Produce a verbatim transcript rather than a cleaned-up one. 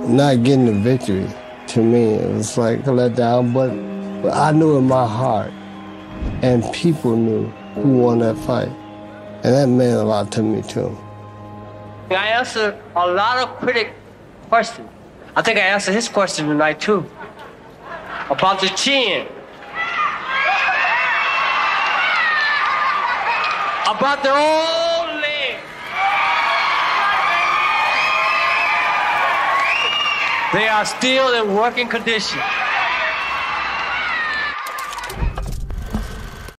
not getting the victory, to me, it was like a letdown, but, but I knew in my heart, and people knew who won that fight. And that meant a lot to me, too. I answered a lot of critic questions. I think I answered his question tonight, too. About the chin. About the old leg. They are still in working condition.